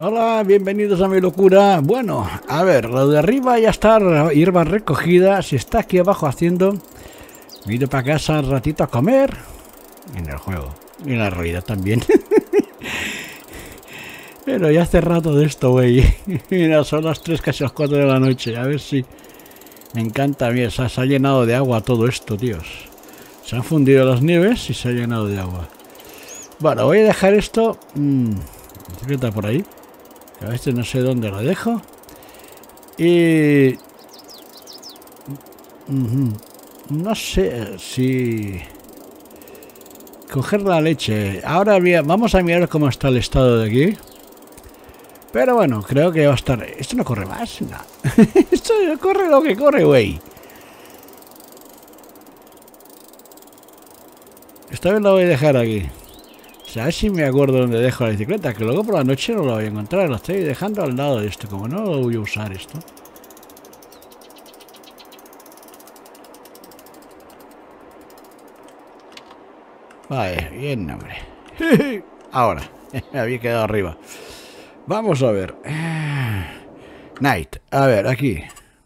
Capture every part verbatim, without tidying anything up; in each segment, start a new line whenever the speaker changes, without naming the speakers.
Hola, bienvenidos a mi locura. Bueno, a ver, lo de arriba ya está, hierba recogida. Si está aquí abajo haciendo, me he ido para casa un ratito a comer. En el juego, y en la realidad también. Pero ya hace rato de esto, güey. Mira, son las tres, casi las cuatro de la noche. A ver si... Me encanta, mira, se ha, se ha llenado de agua todo esto, tíos. Se han fundido las nieves y se ha llenado de agua. Bueno, voy a dejar esto... Mmm, ¿qué está por ahí? A veces no sé dónde lo dejo. Y... Uh-huh. No sé si... Coger la leche. Ahora vamos a mirar cómo está el estado de aquí. Pero bueno, creo que va a estar... Esto no corre más, no. Esto corre lo que corre, güey. Esta vez lo voy a dejar aquí. O sea, a ver si me acuerdo dónde dejo la bicicleta. Que luego por la noche no lo voy a encontrar. Lo estoy dejando al lado de esto. Como no lo voy a usar esto. Vale, bien, hombre. Ahora, me había quedado arriba. Vamos a ver. Night. A ver, aquí.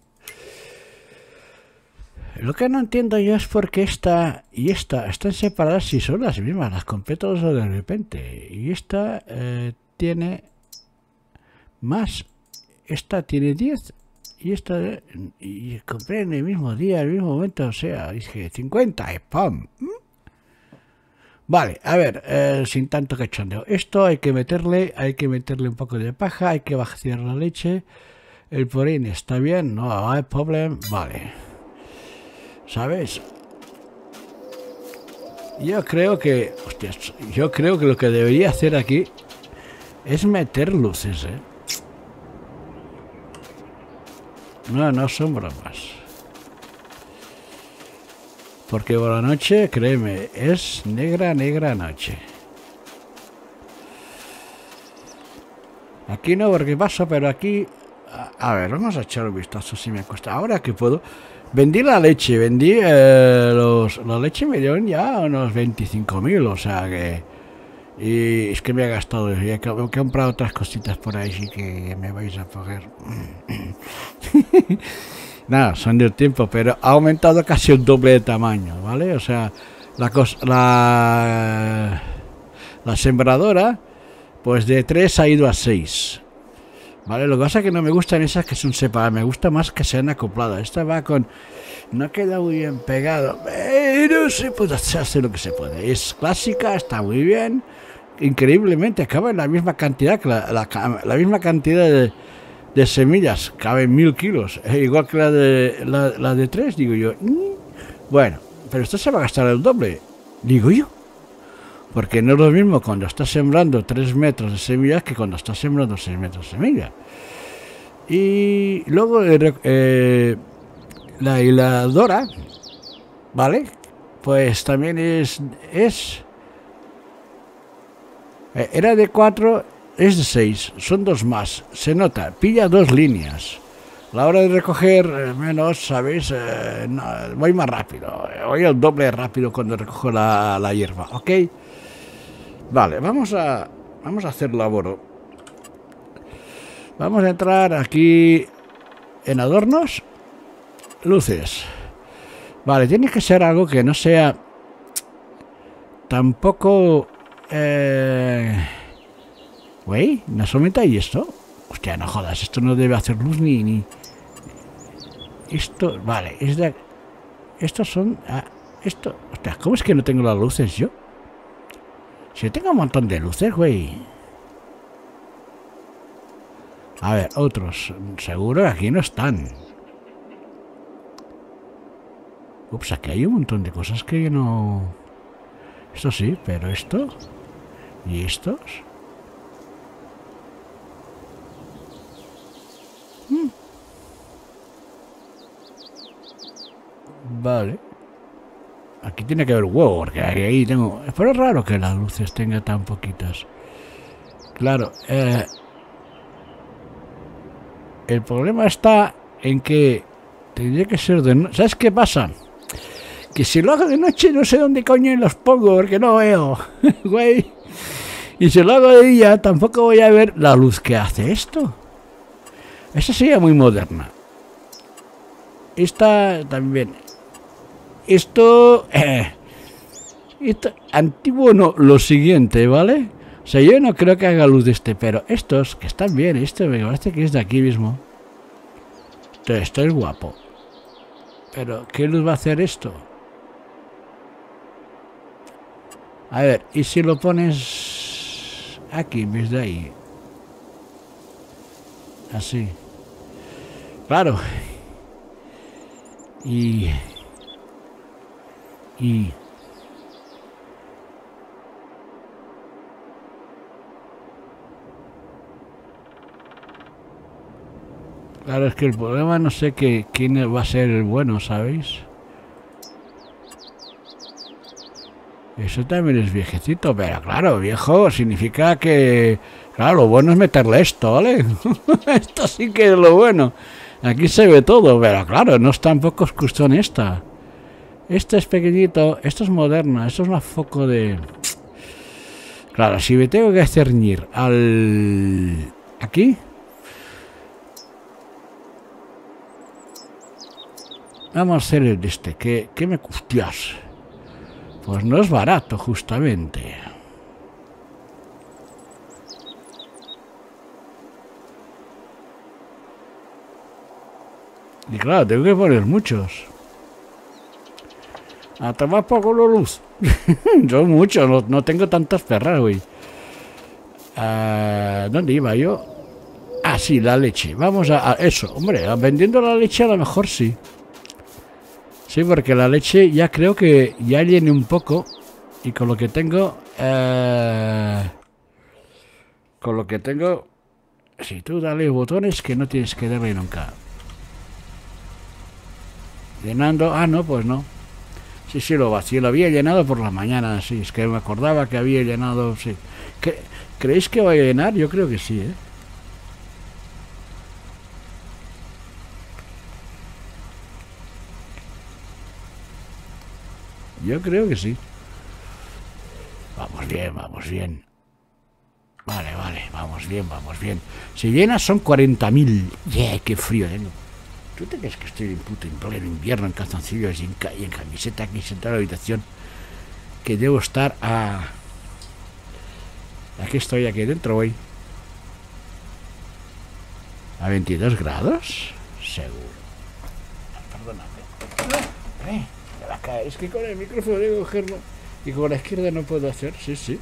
Lo que no entiendo yo es por qué esta y esta están separadas si son las mismas. Las completo de repente. Y esta eh, tiene más. Esta tiene diez. Y esta... Y compré en el mismo día, en el mismo momento. O sea, dije cincuenta y ¡pam! Vale, a ver, eh, sin tanto cachondeo. Esto hay que meterle, hay que meterle un poco de paja, hay que vaciar la leche. El purín está bien, no hay problema. Vale. ¿Sabes? Yo creo que... Hostias, yo creo que lo que debería hacer aquí es meter luces, ¿eh? No, no son bromas. Porque por la noche, créeme, es negra, negra noche. Aquí no, porque paso, pero aquí... A, a ver, vamos a echar un vistazo si me cuesta. Ahora que puedo... Vendí la leche, vendí eh, los... La leche me dieron ya unos veinticinco mil, o sea que... Y es que me he gastado, he, he comprado otras cositas por ahí, sí que me vais a coger. Nada, son del tiempo, pero ha aumentado casi el doble de tamaño, ¿vale? O sea, la cosa, la, la sembradora, pues de tres ha ido a seis, ¿vale? Lo que pasa es que no me gustan esas que son separadas, me gusta más que sean acopladas. Esta va con... No queda muy bien pegado, pero se puede hacer lo que se puede. Es clásica, está muy bien, increíblemente, cabe en la misma cantidad, que la, la, la misma cantidad de... de semillas, caben mil kilos, eh, igual que la de la, la de tres, digo yo. Bueno, pero esto se va a gastar el doble, digo yo, porque no es lo mismo cuando estás sembrando tres metros de semillas que cuando estás sembrando seis metros de semillas. Y luego eh, eh, la hiladora, ¿vale? Pues también es es eh, era de cuatro. Es de seis, son dos más, se nota, pilla dos líneas. A la hora de recoger eh, menos, ¿sabéis? Eh, no, voy más rápido, voy el doble rápido cuando recojo la, la hierba, ¿ok? Vale, vamos a, vamos a hacer laboro. Vamos a entrar aquí en adornos, luces. Vale, tiene que ser algo que no sea tampoco... Eh, Güey, ¿no solamente hay esto? Hostia, no jodas, esto no debe hacer luz ni... ni... Esto, vale, es de... Estos son... Ah, esto... Hostia, ¿cómo es que no tengo las luces yo? Si yo tengo un montón de luces, güey. A ver, otros. Seguro que aquí no están. Ups, aquí hay un montón de cosas que no... Esto sí, pero esto... ¿Y estos? Vale. Aquí tiene que haber huevo, porque ahí tengo... Pero es raro que las luces tengan tan poquitas. Claro. Eh, el problema está en que tendría que ser de noche. ¿Sabes qué pasa? Que si lo hago de noche no sé dónde coño los pongo, porque no veo. Güey. Y si lo hago de día, tampoco voy a ver la luz que hace esto. Esta sería muy moderna. Esta también. Esto... Eh, esto antiguo no, lo siguiente, ¿vale? O sea, yo no creo que haga luz de este, pero estos, que están bien, este me parece que es de aquí mismo. Entonces, esto es guapo. Pero, ¿qué luz va a hacer esto? A ver, ¿y si lo pones aquí en vez de ahí? Así. Claro. Y... Y... Claro, es que el problema no sé que, quién va a ser el bueno, ¿sabéis? Eso también es viejecito, pero claro, viejo significa que... Claro, lo bueno es meterle esto, ¿vale? Esto sí que es lo bueno. Aquí se ve todo, pero claro, no es tampoco excursión esta. Este es pequeñito, esto es moderno, esto es un foco de... Claro, si me tengo que ceñir al... Aquí... Vamos a hacer el este, que, que me hostias. Pues no es barato, justamente. Y claro, tengo que poner muchos. A tomar poco la luz. Son muchos, no, no tengo tantas perras, güey. Uh, ¿Dónde iba yo? Ah, sí, la leche. Vamos a, a eso, hombre, vendiendo la leche a lo mejor sí. Sí, porque la leche ya creo que ya llene un poco. Y con lo que tengo... Eh, con lo que tengo... Si tú dale botones que no tienes que darle nunca. Llenando... Ah, no, pues no. Sí, sí, lo vacío. Lo había llenado por la mañana, sí. Es que me acordaba que había llenado... Sí. ¿Cre- ¿Creéis que voy a llenar? Yo creo que sí, ¿eh? Yo creo que sí. Vamos bien, vamos bien. Vale, vale, vamos bien, vamos bien. Si llenas son cuarenta mil. Yeah, qué frío tengo. ¿Tú te crees que estoy en puto en pleno invierno en calzoncillos y en, ca y en camiseta aquí sentado en la habitación? Que debo estar a... Aquí estoy, aquí dentro voy. ¿A veintidós grados? Seguro. Perdóname. Eh. Es que con el micrófono debo cogerlo y con la izquierda no puedo hacer, sí, sí.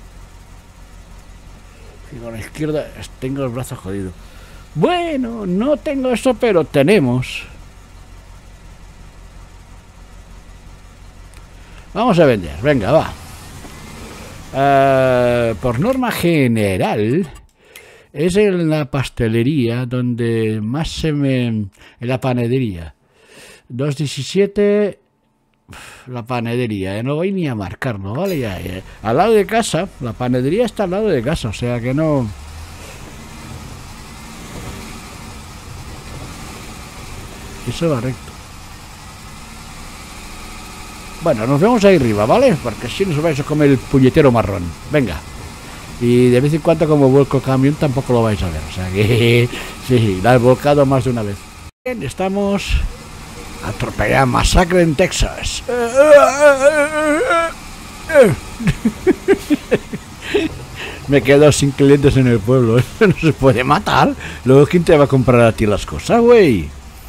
Y con la izquierda tengo los brazos jodidos. Bueno, no tengo eso, pero tenemos. Vamos a vender, venga, va. Uh, por norma general, es en la pastelería donde más se me... En la panadería. dos diecisiete... La panadería, ¿eh? No voy ni a marcarlo, ¿vale? Ya, ya. Al lado de casa, la panadería está al lado de casa, o sea que no... Eso va recto. Bueno, nos vemos ahí arriba, ¿vale? Porque si nos vais a comer el puñetero marrón. Venga. Y de vez en cuando como vuelco el camión tampoco lo vais a ver, o sea que... Sí, la he volcado más de una vez. Bien, estamos... Atropellar masacre en Texas. Me quedo sin clientes en el pueblo. Eso no se puede matar. Luego, ¿quién te va a comprar a ti las cosas, güey?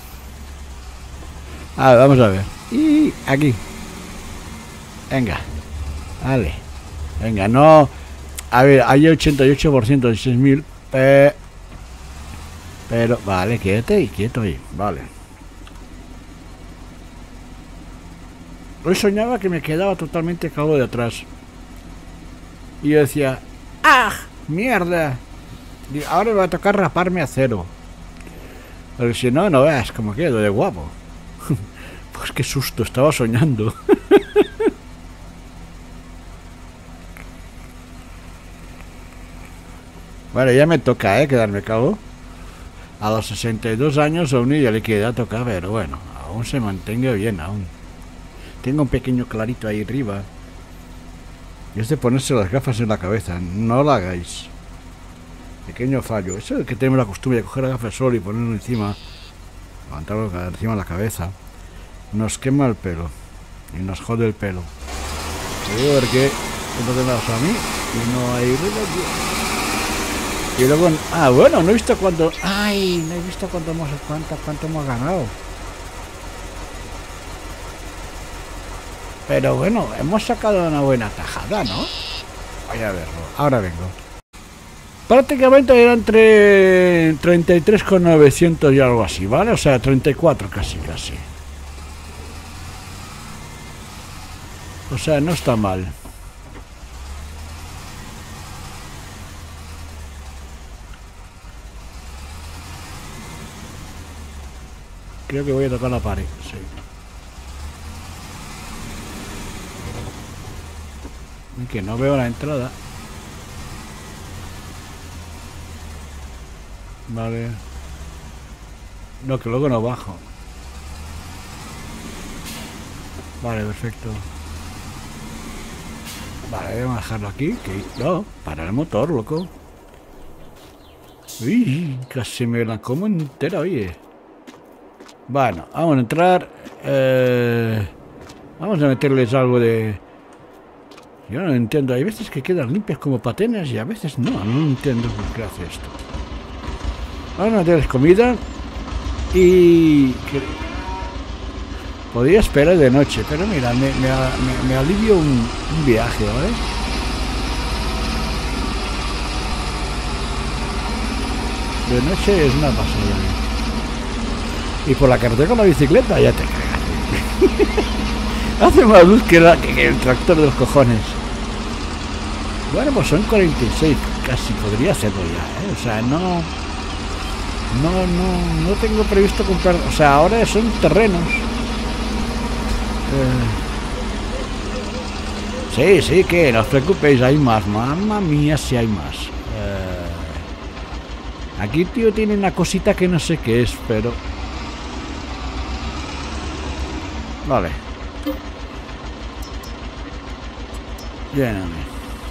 A ver, vamos a ver. Y aquí. Venga. Vale. Venga, no. A ver, hay ochenta y ocho por ciento de seis mil. Eh, pero, vale, quédate y quieto ahí. Vale. Hoy soñaba que me quedaba totalmente calvo de atrás. Y yo decía, ¡ah! ¡Mierda! Y ahora me va a tocar raparme a cero. Pero si no, no veas cómo quedo de guapo. Pues qué susto, estaba soñando. Bueno, ya me toca, ¿eh? Quedarme calvo. A los sesenta y dos años aún ya le queda tocar, pero bueno, aún se mantenga bien, aún. Tengo un pequeño clarito ahí arriba. Y es de ponerse las gafas en la cabeza. No lo hagáis. Pequeño fallo. Eso es que tenemos la costumbre de coger la gafa de sol y ponerlo encima. Levantarlo encima de la cabeza. Nos quema el pelo. Y nos jode el pelo. Te digo porque no te me das a mí. Y no hay remedio. Y luego... Ah, bueno, no he visto cuánto... Ay, no he visto cuánto hemos, cuánto, cuánto hemos ganado. Pero bueno, hemos sacado una buena tajada, ¿no? Voy a verlo. Ahora vengo. Prácticamente era entre treinta y tres con novecientos y algo así, ¿vale? O sea, treinta y cuatro casi, casi. O sea, no está mal. Creo que voy a tocar la pared, sí. Y que no veo la entrada. Vale. No, que luego no bajo. Vale, perfecto. Vale, vamos a dejarlo aquí. Que... No, para el motor, loco. Uy, casi me la como entera, oye. Bueno, vamos a entrar. Eh, vamos a meterles algo de... Yo no entiendo. Hay veces que quedan limpias como patenas y a veces no. No entiendo por qué hace esto. Vamos a meterles comida. Y... Podría esperar de noche, pero mira, me, me, me, me alivio un, un viaje, ¿vale? De noche es una pasada. Y por la carretera con la bicicleta ya te cagas. Hace más luz que, la, que el tractor de los cojones. Bueno, pues son cuarenta y seis, casi podría hacerlo ya, ¿eh? O sea, no... No, no, no tengo previsto comprar... O sea, ahora son terrenos. Eh... Sí, sí, que no os preocupéis, hay más. Mamma mía, si hay más. Eh... Aquí, tío, tiene una cosita que no sé qué es, pero... Vale. Lléname.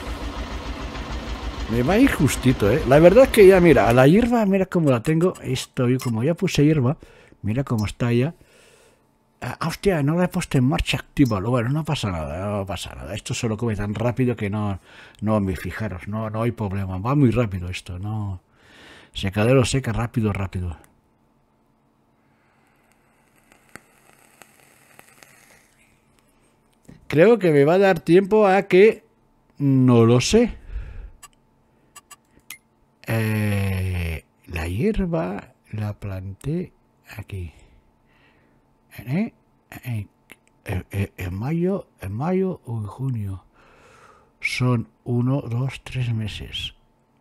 Me va a ir justito, eh. La verdad es que ya, mira, a la hierba, mira cómo la tengo. Esto, yo como ya puse hierba, mira cómo está ya. Ah, hostia, no la he puesto en marcha activa. Bueno, no pasa nada, no pasa nada. Esto se lo come tan rápido que no, no me fijaros, no, no hay problema. Va muy rápido esto, no. Secadero seca rápido, rápido. Creo que me va a dar tiempo a que... No lo sé. Eh, la hierba la planté aquí. ¿Eh? En, en, en mayo, en mayo o en junio. Son uno, dos, tres meses.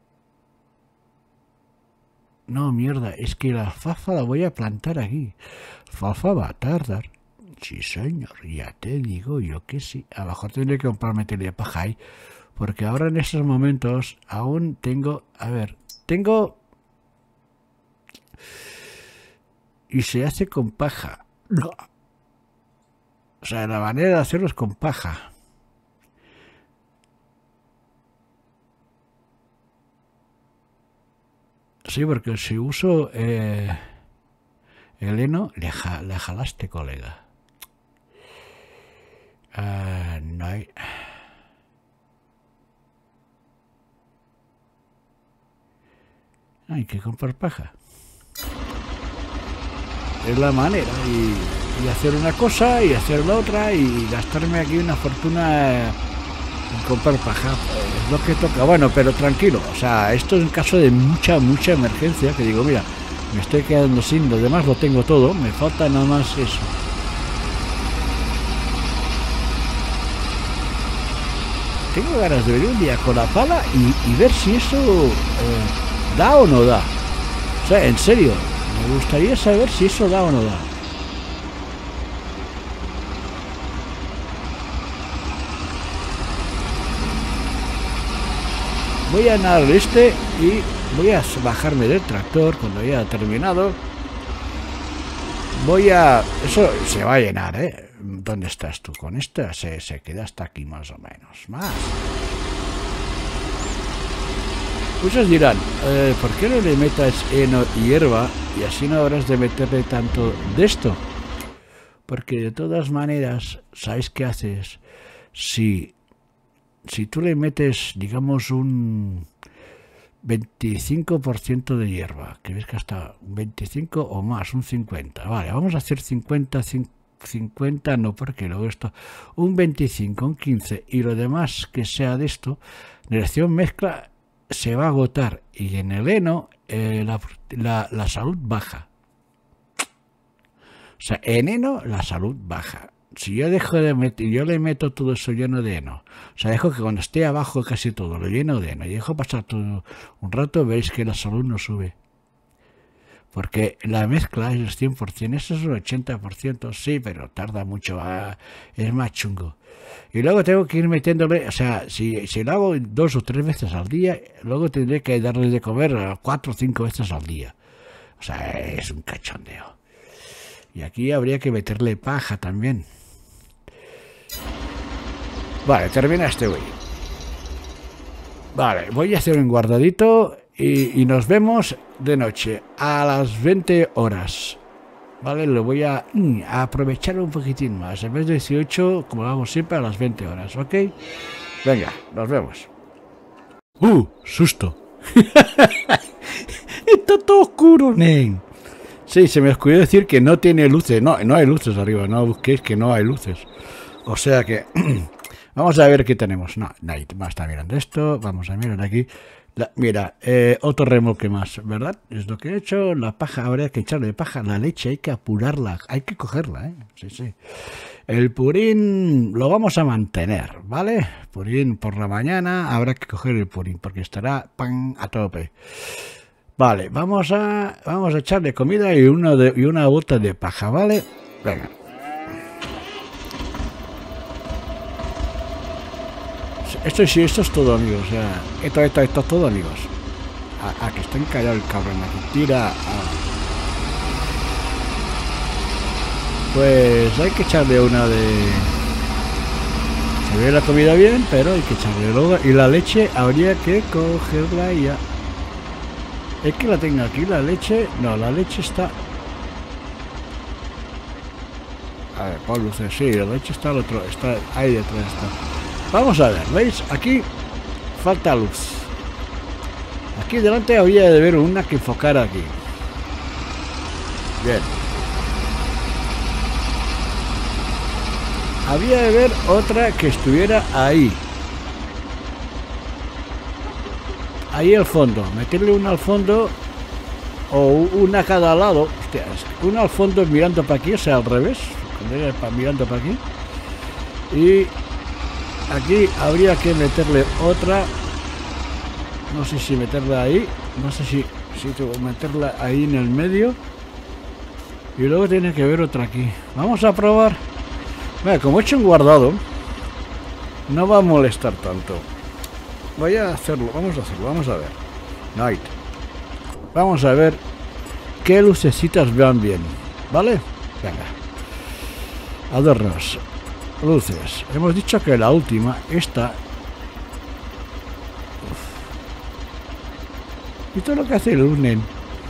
No, mierda, es que la alfalfa la voy a plantar aquí. Alfalfa va a tardar. Sí, señor, ya te digo yo que sí. A lo mejor tendré que comprarme telepaja ahí. Porque ahora en estos momentos aún tengo... A ver, tengo... Y se hace con paja. No. O sea, la manera de hacerlo es con paja. Sí, porque si uso eh, el heno, le, ja, le jalaste, colega. Uh, no hay... Hay que comprar paja. Es la manera. Y, y hacer una cosa y hacer la otra y gastarme aquí una fortuna en comprar paja. Es lo que toca. Bueno, pero tranquilo. O sea, esto es en caso de mucha, mucha emergencia. Que digo, mira, me estoy quedando sin. Lo demás lo tengo todo. Me falta nada más eso. Tengo ganas de venir un día con la pala y, y ver si eso eh, da o no da. O sea, en serio, me gustaría saber si eso da o no da. Voy a llenar este y voy a bajarme del tractor cuando haya terminado. Voy a... Eso se va a llenar, ¿eh? ¿Dónde estás tú? Con esta se, se queda hasta aquí más o menos. Más. Muchos dirán, eh, ¿por qué no le metas heno y hierba y así no habrás de meterle tanto de esto? Porque de todas maneras, ¿sabes qué haces? Si, si tú le metes, digamos, un veinticinco por ciento de hierba, que ves que hasta un veinticinco o más, un cincuenta. Vale, vamos a hacer cincuenta, cincuenta, no, porque luego esto, un veinticinco, un quince y lo demás que sea de esto, la reacción mezcla se va a agotar y en el heno eh, la, la, la salud baja. O sea, en heno la salud baja. Si yo dejo de meter, yo le meto todo eso lleno de heno, o sea, dejo que cuando esté abajo casi todo lo lleno de heno y dejo pasar todo un rato, veis que la salud no sube. Porque la mezcla es el cien por ciento, eso es un ochenta por ciento, sí, pero tarda mucho, a, es más chungo. Y luego tengo que ir metiéndole, o sea, si, si lo hago dos o tres veces al día, luego tendré que darle de comer cuatro o cinco veces al día. O sea, es un cachondeo. Y aquí habría que meterle paja también. Vale, termina este güey. Vale, voy a hacer un guardadito y, y nos vemos de noche a las veinte horas. Vale, lo voy a, mm, a aprovechar un poquitín más. En vez de dieciocho, como lo hago siempre, a las veinte horas, ¿ok? Venga, nos vemos. ¡Uh! ¡Susto! Está todo oscuro, nen. Sí, se me ocurrió decir que no tiene luces. No, no hay luces arriba. No busquéis que no hay luces. O sea que... Vamos a ver qué tenemos. No, nadie más está mirando esto. Vamos a mirar aquí. La, mira, eh, otro remolque más, ¿verdad? Es lo que he hecho. La paja, habría que echarle paja. La leche hay que apurarla. Hay que cogerla, ¿eh? Sí, sí. El purín lo vamos a mantener, ¿vale? Purín por la mañana. Habrá que coger el purín porque estará pan a tope. Vale, vamos a vamos a echarle comida y una, de, y una bota de paja, ¿vale? Venga. Esto sí, esto es todo, amigos. O sea, esto, esto, esto es todo, amigos. A, a que está encallado el cabrón aquí. Tira. A... Pues hay que echarle una de... Se ve la comida bien, pero hay que echarle luego. Y la leche habría que cogerla ya. Es que la tengo aquí, la leche... No, la leche está... A ver, por luces, sí, la leche está al otro... Está ahí detrás, está. Vamos a ver, ¿veis? Aquí falta luz. Aquí delante había de ver una que enfocara aquí. Bien. Había de ver otra que estuviera ahí. Ahí al fondo. Meterle una al fondo o una a cada lado. Hostia, una al fondo mirando para aquí, o sea, al revés. Mirando para aquí. Y... aquí habría que meterle otra, no sé si meterla ahí, no sé si, si tengo que meterla ahí en el medio y luego tiene que ver otra aquí. Vamos a probar. Mira, como he hecho un guardado, no va a molestar tanto. Voy a hacerlo, vamos a hacerlo, vamos a ver. Night. Vamos a ver qué lucecitas vean bien, ¿vale? Venga. Adornos. Luces. Hemos dicho que la última, esta... Uf. Esto es lo que hace el unen.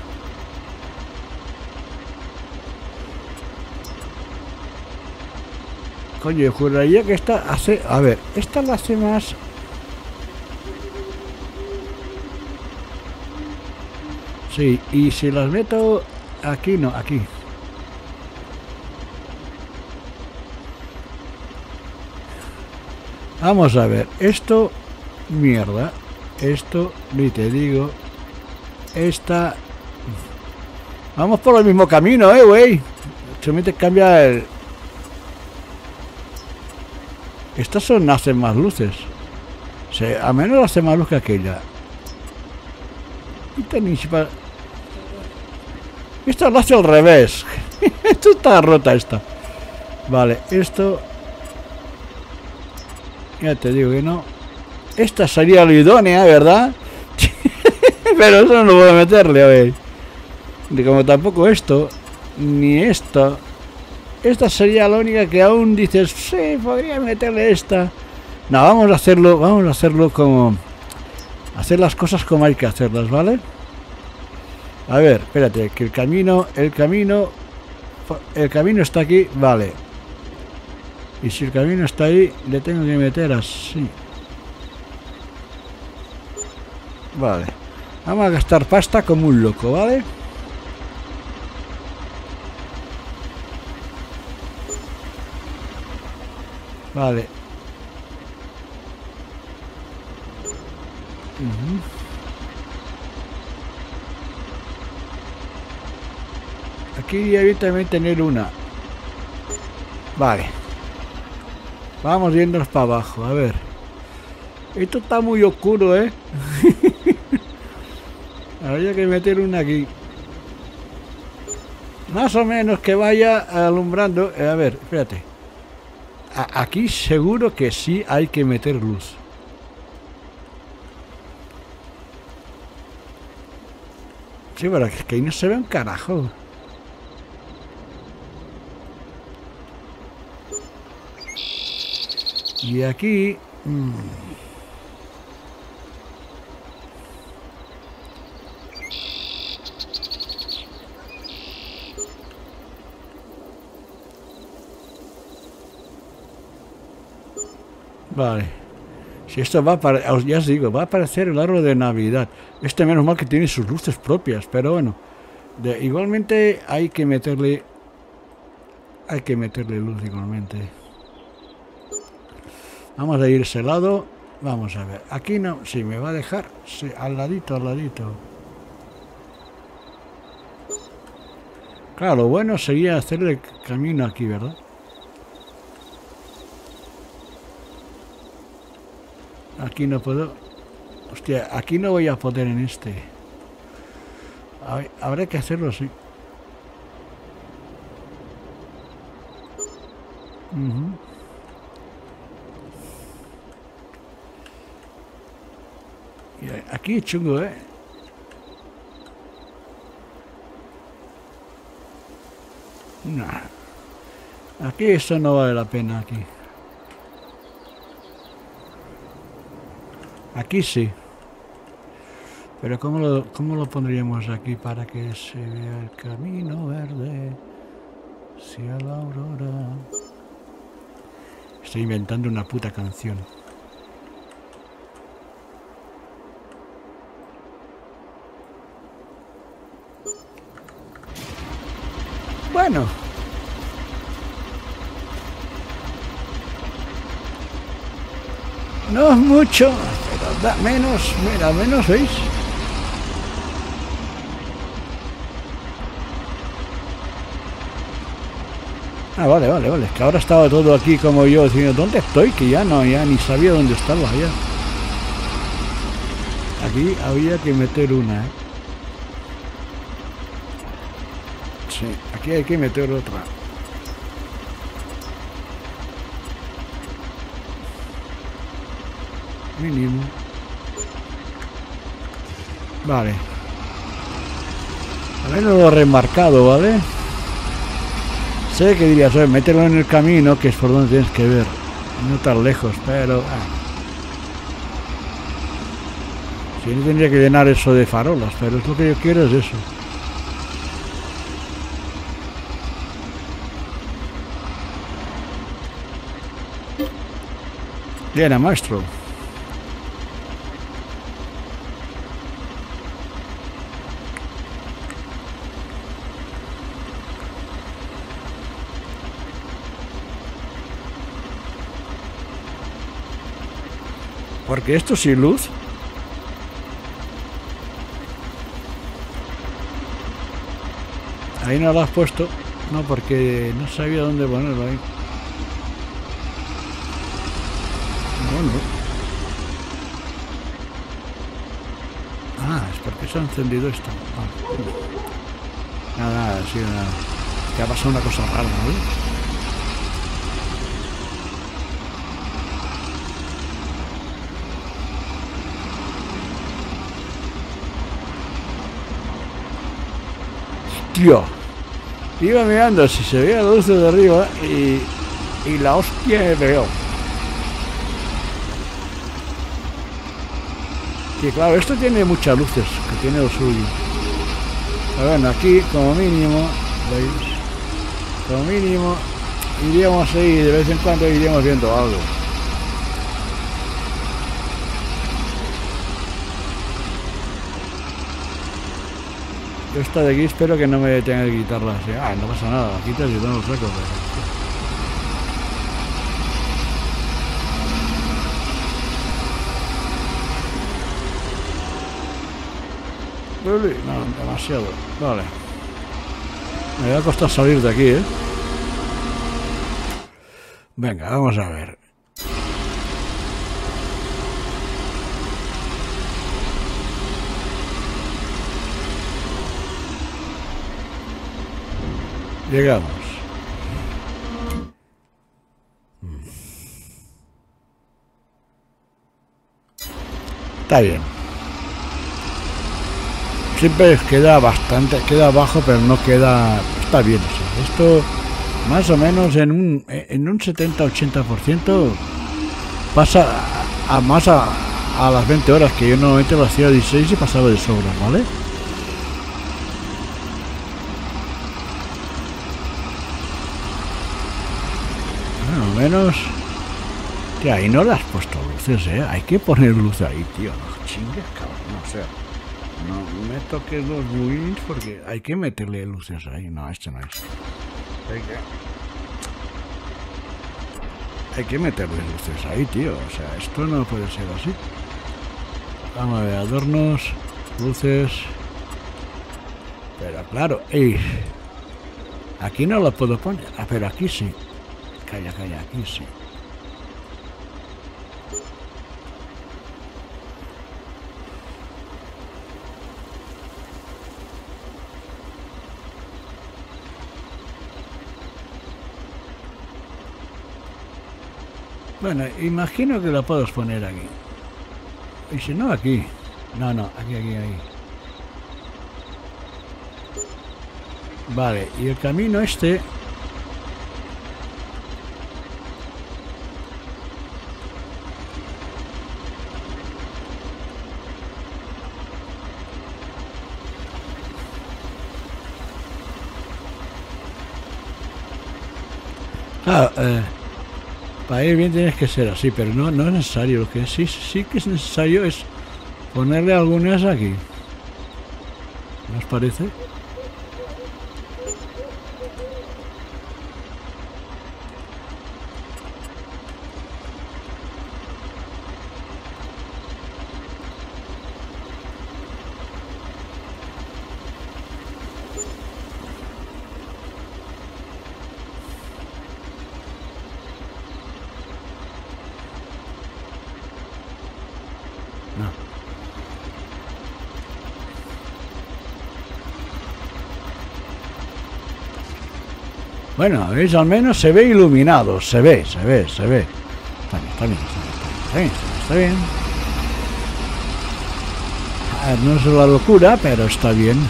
Coño, yo juraría que esta hace... A ver, esta la hace más... Sí, y si las meto... Aquí no, aquí. Vamos a ver, esto, mierda, esto, ni te digo, esta, vamos por el mismo camino, eh, güey, solamente cambia el, estas son, hacen más luces, o sea, a menos hace más luz que aquella, esta ni siquiera, esta lo hace al revés, esto está rota esta, vale, esto... Ya te digo que no. Esta sería la idónea, ¿verdad? Pero eso no lo puedo meterle, a ver. Y como tampoco esto, ni esto. esta sería la única que aún dices, sí, podría meterle esta. No, vamos a hacerlo, vamos a hacerlo como... Hacer las cosas como hay que hacerlas, ¿vale? A ver, espérate, que el camino, el camino... El camino está aquí, vale. Y si el camino está ahí, le tengo que meter así. Vale. Vamos a gastar pasta como un loco, ¿vale? Vale. Uh-huh. Aquí iría también tener una. Vale. Vamos yéndonos para abajo, a ver. Esto está muy oscuro, ¿eh? Habría que meter una aquí. Más o menos que vaya alumbrando. A ver, espérate. A aquí seguro que sí hay que meter luz. Sí, pero es que ahí no se ve un carajo. Y aquí... Mmm. Vale. Si esto va para... Ya os digo, va a aparecer el árbol de Navidad. Este menos mal que tiene sus luces propias, pero bueno. De, igualmente hay que meterle... Hay que meterle luz igualmente. Vamos a ir a ese lado. Vamos a ver. Aquí no... Sí, me va a dejar. Sí, al ladito, al ladito. Claro, lo bueno sería hacerle camino aquí, ¿verdad? Aquí no puedo... Hostia, aquí no voy a poder en este. Habrá que hacerlo así. Uh-huh. Y aquí es chungo, ¿eh? Nah. Aquí eso no vale la pena, aquí. Aquí sí. Pero ¿cómo lo, cómo lo pondríamos aquí para que se vea el camino verde hacia la aurora? Estoy inventando una puta canción. Bueno. No es mucho, pero da menos, mira, menos, ¿veis? Ah, vale, vale, vale. Es que ahora estaba todo aquí como yo diciendo, ¿dónde estoy? Que ya no, ya ni sabía dónde estaba ya. Aquí había que meter una, ¿eh? Sí, aquí hay que meter otra. Mínimo. Vale. A ver, lo he remarcado, ¿vale? Sé que dirías, oye, mételo en el camino, que es por donde tienes que ver. No tan lejos, pero... Ah. Si no tendría que llenar eso de farolas, pero es lo que yo quiero es eso. Llena, maestro. Porque esto sin luz. Ahí no lo has puesto. No, porque no sabía dónde ponerlo ahí. Bueno. Ah, es porque se ha encendido esto. Ah. Nada, nada, sí, nada. Que ha pasado una cosa rara, ¿no? Tío, Iba mirando si se veía la luz de arriba y, y la hostia me pegó. Y claro, esto tiene muchas luces, que tiene lo suyo. Pero bueno, aquí como mínimo, ¿veis? Como mínimo, iríamos ahí, de vez en cuando iríamos viendo algo. Esta de aquí espero que no me tenga que quitarla así. Ah, no pasa nada, la quitas y no lo saco. Pero... no, demasiado. Vale. Me va a costar salir de aquí, ¿eh? Venga, vamos a ver. Llegamos. Está bien. Siempre queda bastante, queda bajo, pero no queda... Está bien. ¿Sí? Esto más o menos en un en un setenta ochenta por ciento pasa a, a más a, a las veinte horas, que yo normalmente lo hacía a dieciséis y pasaba de sobra, ¿vale? Al menos, tío, ahí no le has puesto luces, eh. Hay que poner luz ahí, tío. No chingues, cabrón. No, o sea, no me toques los buins porque hay que meterle luces ahí. No, esto no es. Hay que, hay que meterle luces ahí, tío. O sea, esto no puede ser así. Vamos a ver, adornos, luces. Pero claro, ey, aquí no lo puedo poner. Ah, pero aquí sí. Calla, calla, aquí sí. Bueno, imagino que lo puedo poner aquí. Y si no, aquí. No, no, aquí, aquí, ahí. Vale, y el camino este... Ah, eh, para ir bien tienes que ser así, pero no, no es necesario. Lo que sí, sí que es necesario es ponerle algunas aquí. ¿No os parece? Bueno, veis, al menos se ve iluminado, se ve, se ve, se ve. Está bien, está bien, está bien, está bien. A ver, no es la locura, pero está bien.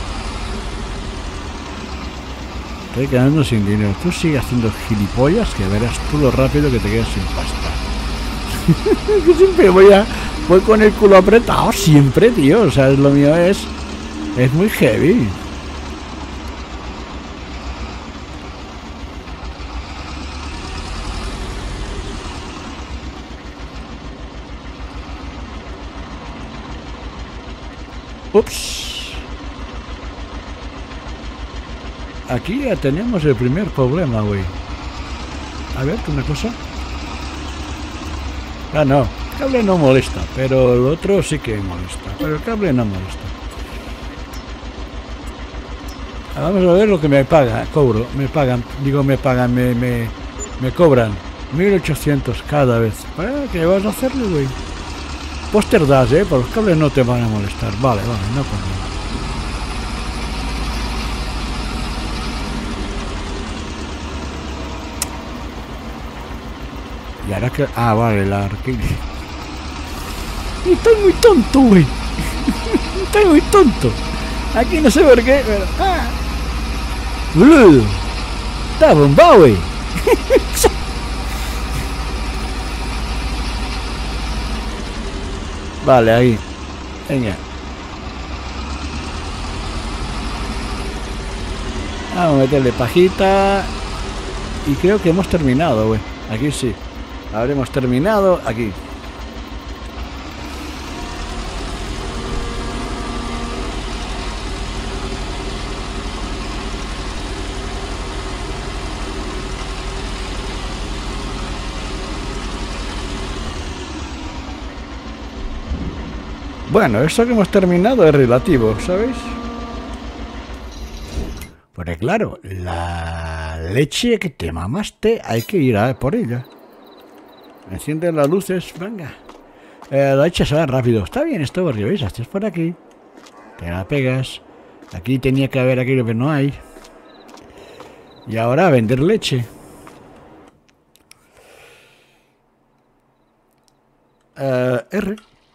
Estoy quedando sin dinero. Tú sigues haciendo gilipollas, que verás tú lo rápido que te quedas sin pasta. Yo siempre voy a... Voy con el culo apretado, siempre, tío. O sea, lo mío es... Es muy heavy. Ups. Aquí ya tenemos el primer problema, güey. A ver, una cosa. Ah, no. El cable no molesta, pero el otro sí que molesta. Pero el cable no molesta. Vamos a ver lo que me paga, cobro, me pagan, digo me pagan, me, me, me cobran mil ochocientos cada vez. ¿Para qué vas a hacerle, güey? Póster das, eh, por los cables no te van a molestar. Vale, vale, no pasa nada. Y ahora que... Ah, vale, la arquilla. Estoy muy tonto, güey. Estoy muy tonto. Aquí no sé por qué, pero... Ah. ¡Uh! ¡Está bombado, güey! Vale, ahí. Venga. Vamos a meterle pajita. Y creo que hemos terminado, güey. Aquí sí. Habremos terminado aquí. Bueno, eso que hemos terminado es relativo, ¿sabéis? Porque claro, la leche que te mamaste hay que ir a por ella. Enciende las luces, venga. Eh, la leche se va rápido. Está bien esto, porque veis, estás por aquí. Te la pegas. Aquí tenía que haber aquello que no hay. Y ahora a vender leche. Uh, R.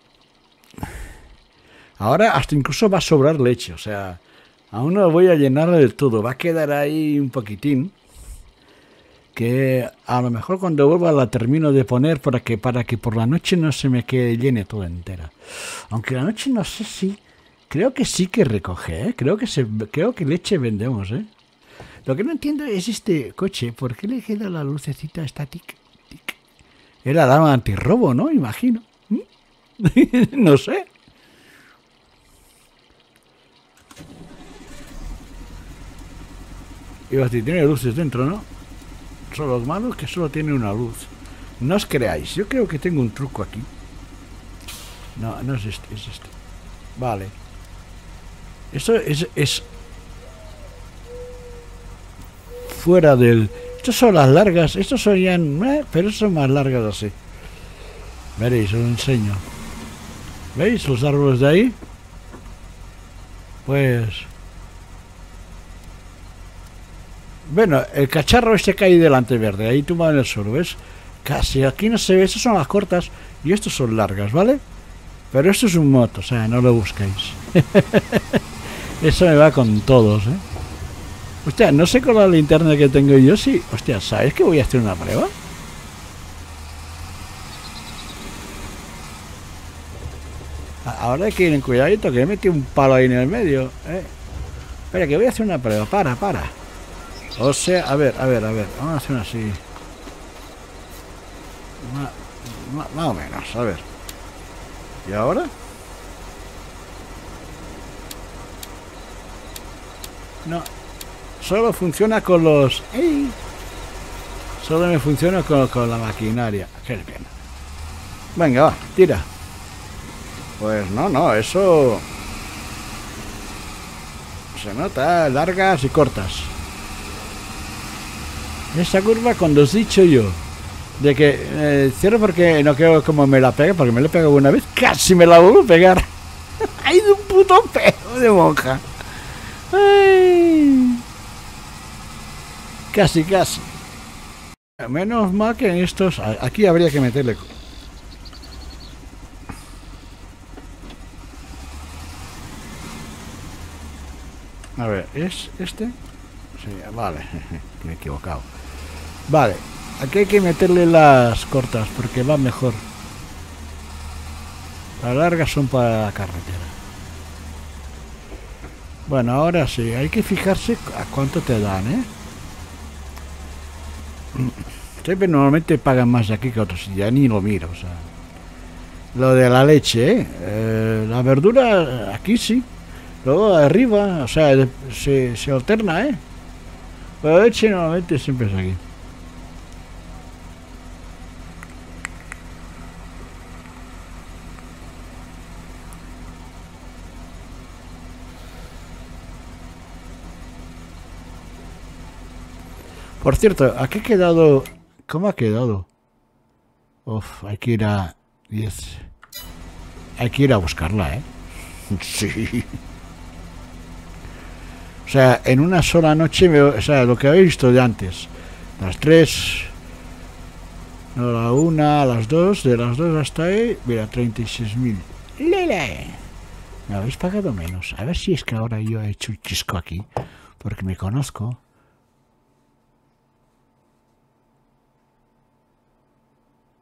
Ahora hasta incluso va a sobrar leche, o sea, aún no voy a llenarla del todo, va a quedar ahí un poquitín, que a lo mejor cuando vuelva la termino de poner para que, para que por la noche no se me quede llene toda entera. Aunque la noche no sé si, creo que sí que recoge, ¿eh? creo que se, creo que leche vendemos, ¿eh? Lo que no entiendo es este coche, ¿por qué le queda la lucecita esta tic, tic? Era la antirrobo, ¿no? Imagino. No sé. Y a decir, tiene luces dentro, ¿no? Son los malos que solo tiene una luz. No os creáis, yo creo que tengo un truco aquí. No, no es este, es este. Vale. Esto es, es fuera del... Estas son las largas, estos serían... Eh, pero son más largas así. Veréis, os lo enseño. ¿Veis los árboles de ahí? Pues... Bueno, el cacharro este que hay delante verde, ahí tumbado en el suelo, ¿ves? Casi aquí no se ve, estas son las cortas y estas son largas, ¿vale? Pero esto es un moto, o sea, no lo busquéis. Eso me va con todos, ¿eh? Hostia, no sé con la linterna que tengo yo, sí. Hostia, ¿sabes que voy a hacer una prueba? Ahora hay que ir en cuidadito, que he metido un palo ahí en el medio, ¿eh? Espera, que voy a hacer una prueba, para, para. O sea, a ver, a ver, a ver, vamos a hacer una así. Más, más, más o menos, a ver. ¿Y ahora? No. Solo funciona con los... ¡Ey! Solo me funciona con, con la maquinaria. Qué pena. Venga, va, tira. Pues no, no, eso... Se nota, largas y cortas. Esa curva cuando os he dicho yo de que eh, cierro porque no quiero como me la pegue, porque me la he pegado una vez, casi me la vuelvo a pegar. ¡Ay, de un puto pedo de monja! ¡Ay! Casi, casi. Menos mal que en estos... Aquí habría que meterle... A ver, ¿es este? Sí, vale. Me he equivocado. Vale, aquí hay que meterle las cortas porque va mejor. Las largas son para la carretera. Bueno, ahora sí, hay que fijarse a cuánto te dan, ¿eh? Siempre normalmente pagan más de aquí que otros, ya ni lo miro, o sea. Lo de la leche, ¿eh? Eh, la verdura aquí sí. Luego arriba, o sea, se, se alterna, ¿eh? Pero la leche normalmente siempre es aquí. Por cierto, ¿a qué ha quedado? ¿Cómo ha quedado? Uf, hay que ir a diez. Hay que ir a buscarla, ¿eh? Sí. O sea, en una sola noche, me, o sea, lo que habéis visto de antes. Las tres, no, la una, las dos, de las dos hasta ahí, mira, treinta y seis mil. ¡Lele! Me habéis pagado menos. A ver si es que ahora yo he hecho un chisco aquí, porque me conozco.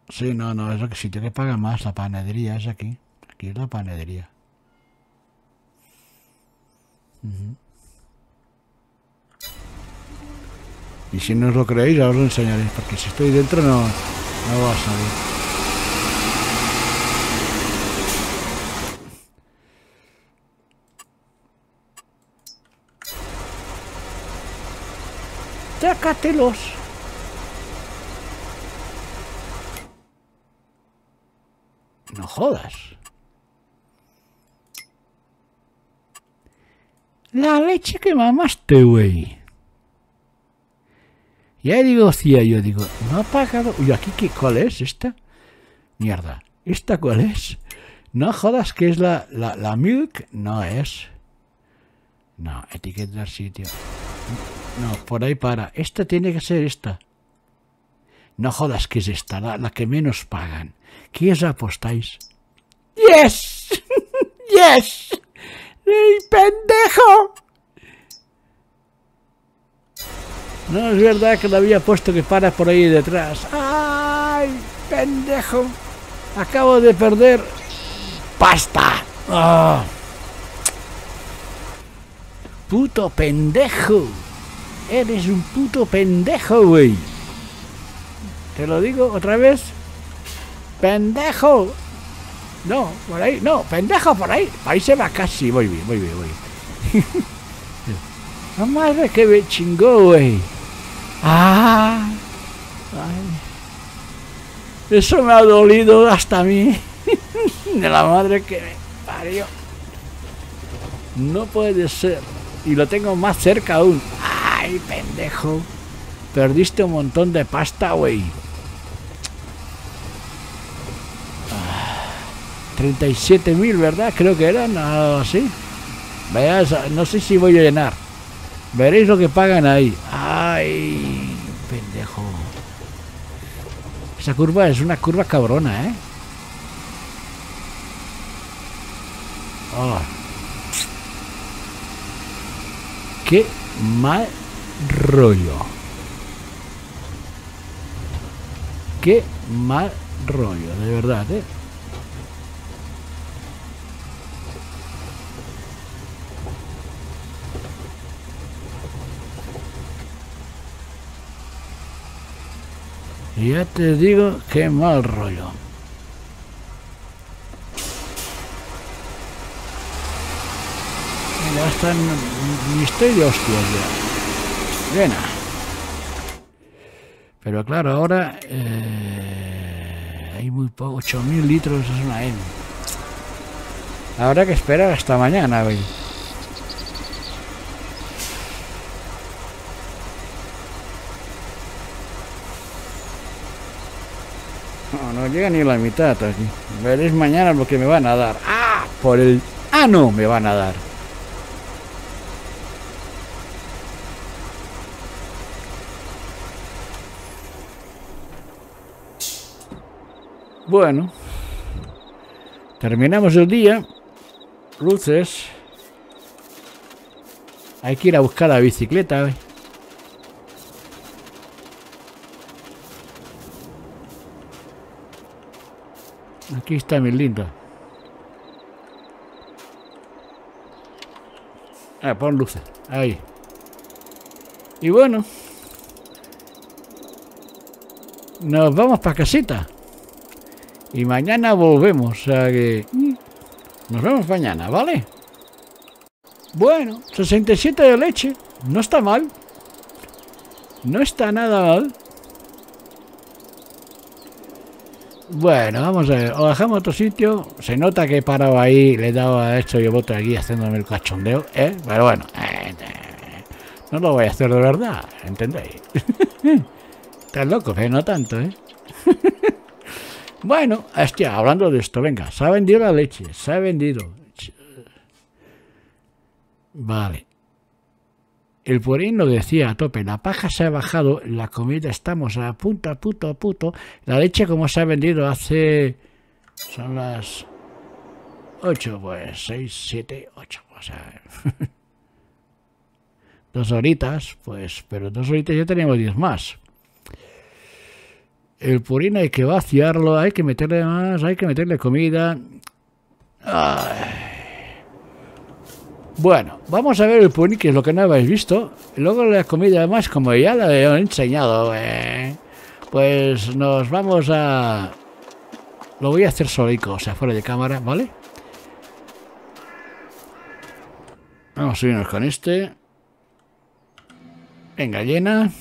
Sí, no, no, es lo que sitio que paga más. La panadería es aquí. Aquí es la panadería. Uh-huh. Y si no os lo creéis, ahora os lo enseñaré. Porque si estoy dentro no, no va a salir. ¡Sácatelos! No jodas. La leche que mamaste, güey. Ya digo, tía, yo digo, no ha pagado. Uy, aquí, ¿qué, ¿cuál es esta? Mierda. ¿Esta cuál es? No jodas que es la, la, la milk. No es. No, etiquetar sitio. No, por ahí para. Esta tiene que ser esta. No jodas que es esta, la, la que menos pagan. ¿Qué os apostáis? ¡Yes! ¡Yes! ¡Ey, pendejo! No es verdad que lo había puesto que para por ahí detrás. ¡Ay, pendejo! Acabo de perder pasta. Oh. Puto pendejo. Eres un puto pendejo, güey. Te lo digo otra vez. Pendejo. No, por ahí, no, pendejo por ahí. Ahí se va casi. Voy bien, voy bien, voy bien. La madre que me chingó, güey. Ah. Ay. Eso me ha dolido hasta a mí. De la madre que me parió. No puede ser. Y lo tengo más cerca aún. Ay, pendejo. Perdiste un montón de pasta, güey. treinta y siete mil, ¿verdad? Creo que eran, algo así. Veas, no sé si voy a llenar. Veréis lo que pagan ahí. Ay, pendejo. Esa curva es una curva cabrona, ¿eh? Oh. Qué mal rollo. Qué mal rollo, de verdad, ¿eh? Y ya te digo, qué mal rollo. Ya están, ni estoy de hostias ya. Bien. Pero claro, ahora eh, hay muy poco, ocho mil litros es una M. Habrá que esperar hasta mañana, güey. No, no llega ni la mitad aquí. Veréis mañana lo que me van a dar. ¡Ah! Por el... ¡Ah, no! Me van a dar. Bueno. Terminamos el día. Luces. Hay que ir a buscar la bicicleta, ¿eh? Aquí está mi lindo. Ah, pon luces. Ahí. Y bueno. Nos vamos para casita. Y mañana volvemos. O sea que... Nos vemos mañana, ¿vale? Bueno, sesenta y siete de leche. No está mal. No está nada mal. Bueno, vamos a ver, o dejamos otro sitio. Se nota que he parado ahí, le he dado a esto y yo voto aquí haciéndome el cachondeo, ¿eh? Pero bueno, eh, eh, no lo voy a hacer de verdad, ¿entendéis? Estás loco, pero no tanto, ¿eh? Bueno, hostia, hablando de esto, venga, se ha vendido la leche, se ha vendido. Vale. El purín lo decía a tope, la paja se ha bajado, la comida estamos a punto, a punto, a punto. La leche como se ha vendido hace... Son las... ocho, pues seis, siete, ocho, o sea... dos horitas, pues, pero dos horitas ya tenemos diez más. El purín hay que vaciarlo, hay que meterle más, hay que meterle comida. Ay. Bueno, vamos a ver el purín, que es lo que no habéis visto. Luego la comida, además, como ya la he enseñado, eh, pues nos vamos a... Lo voy a hacer solico, o sea, fuera de cámara, ¿vale? Vamos a subirnos con este. Venga, llena.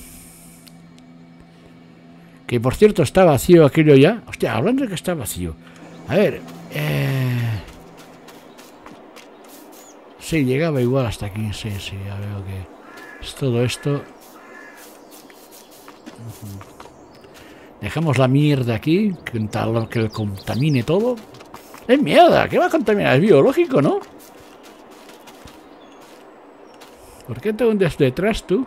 Que por cierto está vacío aquello ya. Hostia, hablando de que está vacío. A ver. Eh... Sí, llegaba igual hasta aquí. Sí, sí, ya veo que es todo esto. Dejamos la mierda aquí. Que, que contamine todo. Es mierda, ¿qué va a contaminar? Es biológico, ¿no? ¿Por qué te hundes detrás tú?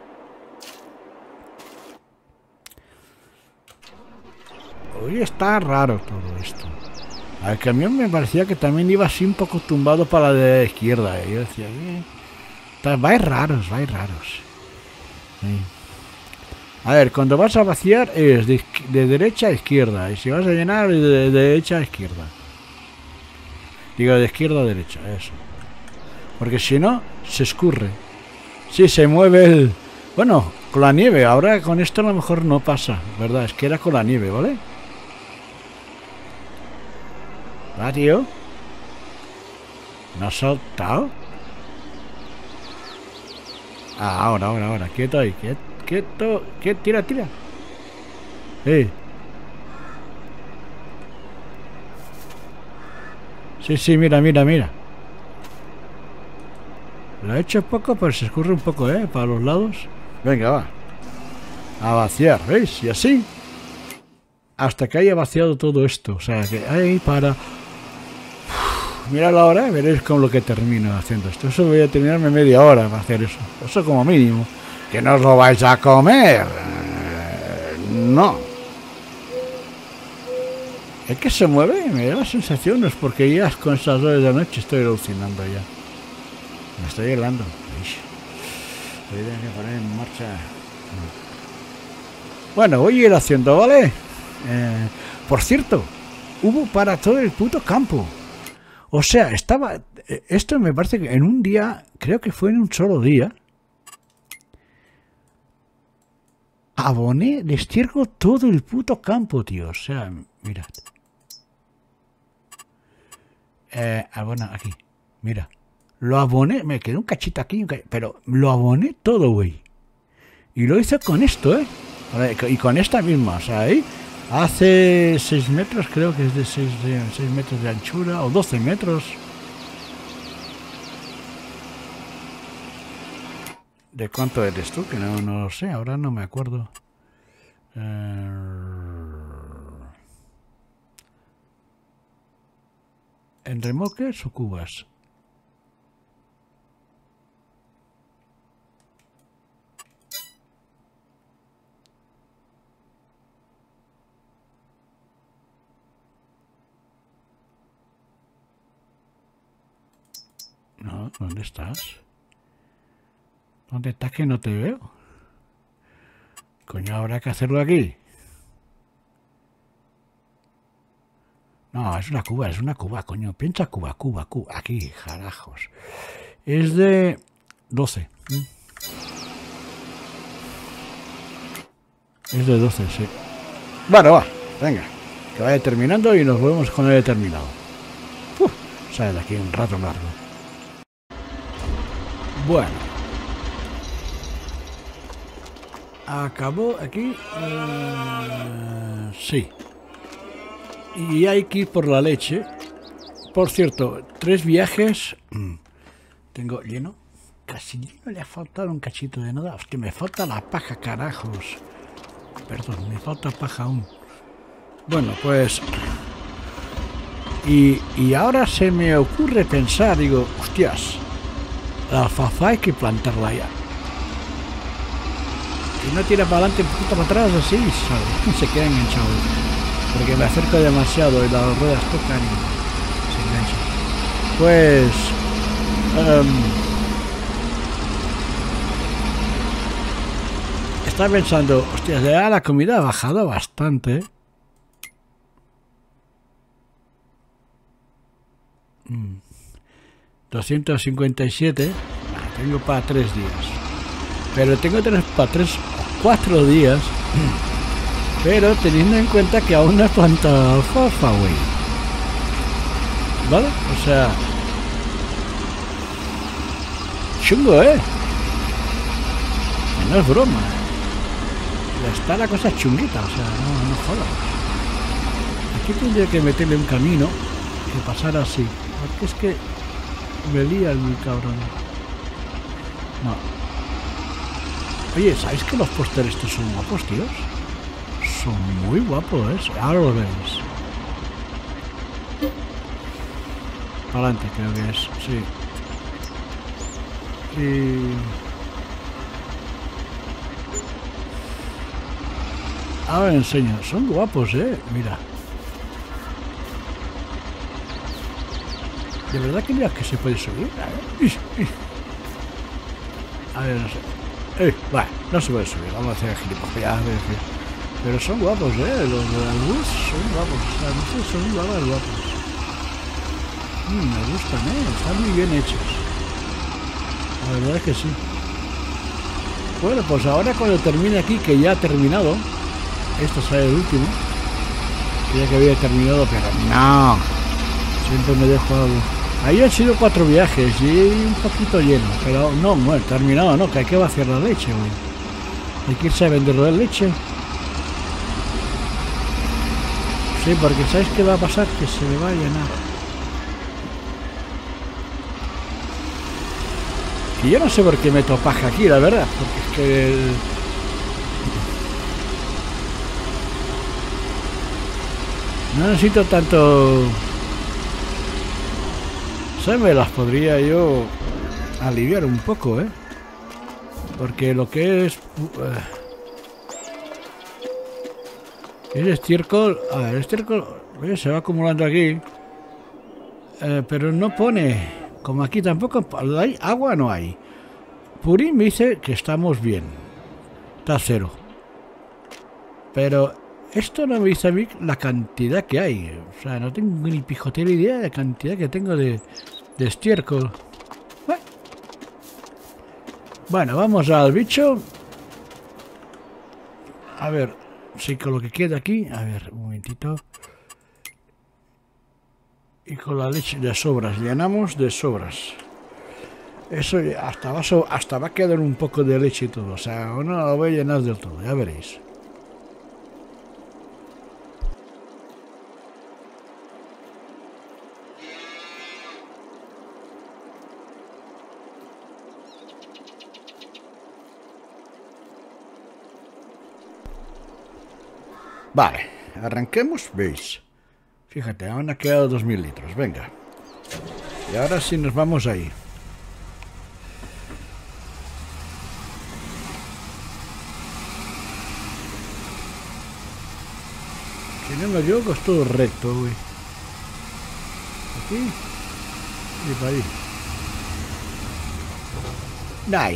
Hoy está raro todo esto. Al camión me parecía que también iba así un poco tumbado para la de izquierda. ¿eh? Yo decía, eh, vais raros, vais raros. Sí. A ver, cuando vas a vaciar es de, de derecha a izquierda. Y si vas a llenar, de, de derecha a izquierda. Digo, de izquierda a derecha, eso. Porque si no, se escurre. Sí, se mueve el... Bueno, con la nieve. Ahora con esto a lo mejor no pasa, ¿verdad? Es que era con la nieve, ¿vale? ¿Va, tío? ¿No has saltado? Ah, ahora, ahora, ahora. Quieto ahí. Quieto, quieto. quieto tira, tira. Eh. Sí, sí, mira, mira, mira. Lo he hecho poco, pero se escurre un poco, ¿eh? Para los lados. Venga, va. A vaciar, ¿veis? Y así. Hasta que haya vaciado todo esto. O sea, que ahí para... Uf, mirad la hora, veréis con lo que termino haciendo esto. Eso voy a terminarme media hora para hacer eso. Eso como mínimo. Que no os lo vais a comer. No. Es que se mueve, me da la sensación. No es porque ya con esas horas de la noche estoy alucinando ya. Me estoy helando. Voy a tener que poner en marcha. Bueno, voy a ir haciendo, ¿vale? Eh, por cierto, hubo para todo el puto campo. O sea, estaba... Esto me parece que en un día, creo que fue en un solo día, aboné de estiércol todo el puto campo, tío. O sea, mirad. Eh, ah, bueno, aquí. Mira. Lo aboné, me quedó un cachito aquí, un cachito, pero lo aboné todo, güey. Y lo hice con esto, ¿eh? Y con esta misma, o sea, ahí hace seis metros, creo que es de seis metros de anchura, o doce metros. ¿De cuánto eres tú? Que no, no lo sé, ahora no me acuerdo. Eh... ¿En remolques o cubas? No, ¿dónde estás? ¿Dónde estás que no te veo? Coño, habrá que hacerlo aquí. No, es una cuba, es una cuba, coño. Piensa cuba, cuba, cuba. Aquí, jarajos. Es de doce. Es de doce, sí. Bueno, va, venga. Que vaya terminando y nos volvemos con el terminado. Uf, sale de aquí un rato largo. Bueno. Acabó aquí. Uh, sí. Y hay que ir por la leche. Por cierto, tres viajes. Tengo lleno. Casi lleno, le ha faltado un cachito de nada. Hostia, me falta la paja, carajos. Perdón, me falta paja aún. Bueno, pues... Y, y ahora se me ocurre pensar, digo, hostias, la alfalfa hay que plantarla ya. Y no tira para adelante, un poquito para atrás, así, ¿sabes? Se queda enganchado. Porque me acerco demasiado y las ruedas tocan y se enganchan. Pues... Um, estaba pensando, hostia, ya la comida ha bajado bastante. Mm. doscientos cincuenta y siete. Nah, tengo para tres días. Pero tengo tres para tres o cuatro días. Pero teniendo en cuenta que aún no he plantado alfalfa, güey. ¿Vale? O sea... chungo, ¿eh? No es broma. Está la cosa chunguita, o sea, no, no jodas. Aquí tendría que meterle un camino que pasara así. Porque es que me lía el muy cabrón. No. Oye, ¿sabéis que los pósteres estos son guapos, tíos? Son muy guapos, ¿eh? Ahora lo veis. Para adelante creo que es, sí. Y... ahora enseño, son guapos, eh, mira. De verdad que mira que se puede subir. A ver, no sé. Eh, bueno, no se puede subir, vamos a hacer gilipollas. Pero son guapos, eh, los de la luz son guapos, o sea, no sé, son guapos, guapos. Mm, me gustan, eh, están muy bien hechos. La verdad es que sí. Bueno, pues ahora cuando termine aquí, que ya ha terminado. Esto será el último. Creía que había terminado, pero no. Siempre me dejo algo. Ahí han sido cuatro viajes y un poquito lleno. Pero no, bueno, terminado no, que hay que vaciar la leche, güey. Hay que irse a venderlo de leche. Sí, porque ¿sabes qué va a pasar? Que se me va a llenar. Y yo no sé por qué meto paja aquí, la verdad. Porque es que... el... no necesito tanto... ¿sabes? Me las podría yo aliviar un poco, ¿eh? Porque lo que es... Uh, el estiércol... a ver, el estiércol eh, se va acumulando aquí. Eh, pero no pone... como aquí tampoco hay agua, no hay. Purín me dice que estamos bien. Está cero. Pero... esto no me dice a mí la cantidad que hay. O sea, no tengo ni pijotera idea de la cantidad que tengo de, de estiércol. Bueno. bueno, vamos al bicho. A ver, si con lo que queda aquí. A ver, un momentito. Y con la leche de sobras. Llenamos de sobras. Eso hasta va, so, hasta va a quedar un poco de leche y todo. O sea, no lo voy a llenar del todo. Ya veréis. Vale, arranquemos, veis. Fíjate, aún ha quedado dos mil litros, venga. Y ahora sí nos vamos ahí. Si no me equivoco es todo recto, güey. Aquí y para ahí. Night.